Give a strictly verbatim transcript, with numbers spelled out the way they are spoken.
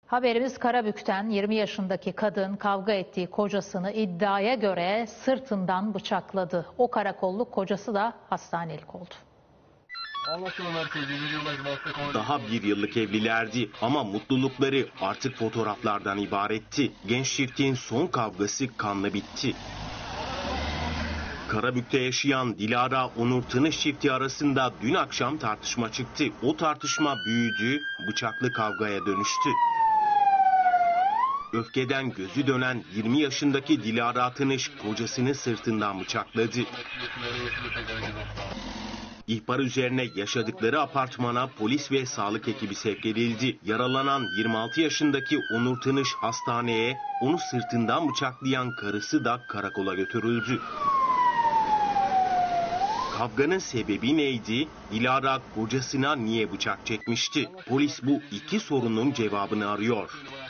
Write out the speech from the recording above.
Haberimiz Karabük'ten. Yirmi yaşındaki kadın kavga ettiği kocasını iddiaya göre sırtından bıçakladı. O karakolluk, kocası da hastanelik oldu. Daha bir yıllık evlilerdi ama mutlulukları artık fotoğraflardan ibaretti. Genç çiftin son kavgası kanla bitti. Karabük'te yaşayan Dilara Onur Tınış çifti arasında dün akşam tartışma çıktı. O tartışma büyüdü, bıçaklı kavgaya dönüştü. Öfkeden gözü dönen yirmi yaşındaki Dilara Tınış kocasını sırtından bıçakladı. İhbar üzerine yaşadıkları apartmana polis ve sağlık ekibi sevk edildi. Yaralanan yirmi altı yaşındaki Onur Tınış hastaneye, onu sırtından bıçaklayan karısı da karakola götürüldü. Kavganın sebebi neydi? Dilara kocasına niye bıçak çekmişti? Polis bu iki sorunun cevabını arıyor.